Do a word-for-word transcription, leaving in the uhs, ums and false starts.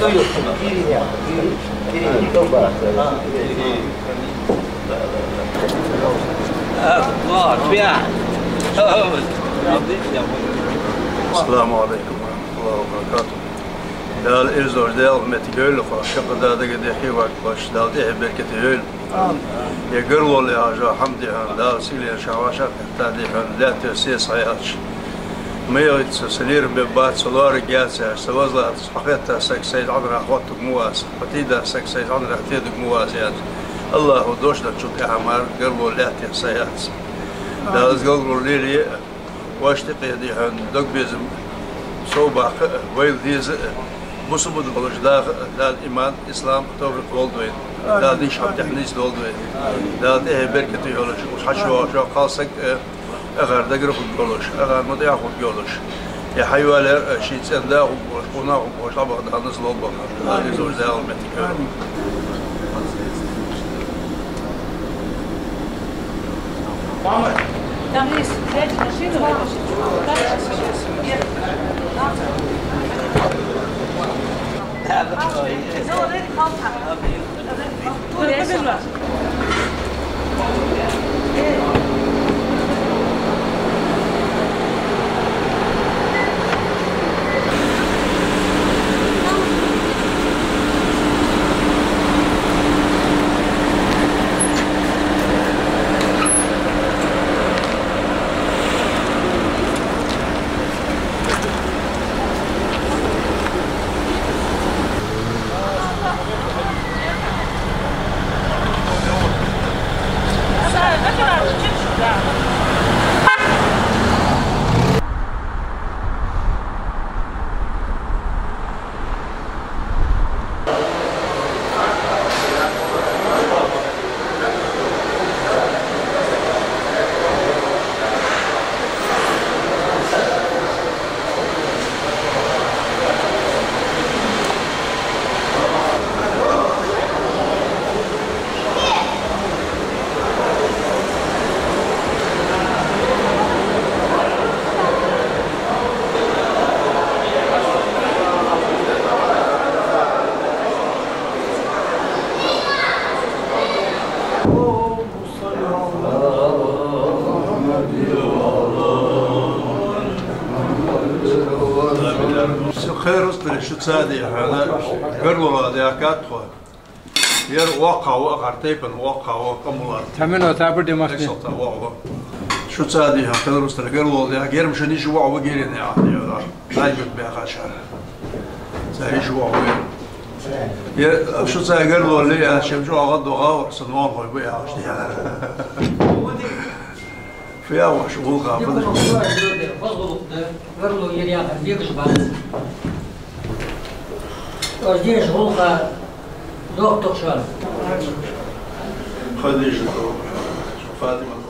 io Kirina, Kirina, Toba. الله تبيع. السلام عليكم ورحمة الله وبركاته. دال إرزور دال متجول خاشق دال دقدي حيوك باش دال ده بركة هول. يقرلوا لي عجا حمدي عن دال سيلين شعواشة تادي عن لا تسيس عياش. ما يتسلير ببات سولار جالسة سوازلا حقيقة سك سيد عمر أخواتك مواس فتيدا سك سيد عمر أخواتك مواس يعني. الله دوش لتشوت أعمار قرلوا لا تسيات. دال قرلوا لي واشتقي دي عن دق بيزم صوبة ويل ديز مصبود بلوش دا دا إيمان إسلام توفيق والدوين دا دي شعب تحنيس والدوين دا ده بركة يولش وحشوا شو قاسك أغار دقرف بلوش أغار مضيع خود يولش يا حيوان شيء تندا وقنا وقوش طبعا دا نزل الله دا يزور دا المتكلم Там есть пять машин, خير استري شو تصادي هذا قرلوا هذا كاتخو ير وقع وقع تيبن وقع وقملار تمنو تابر دي ماشي شو تصادي ها خير استري قرلوا هذا غير مش نيجي وقع وغيرين يعني لا يجوك بها خاشار سايج وقع ير شو تصادي قرلوا لي شمشوا غدوا غاور سنوان خوي بها في أول شغل قابل. قرلوا يريا بيجش بعد. أجدين شغل قا دوق تقشر. خديجة فاطمة.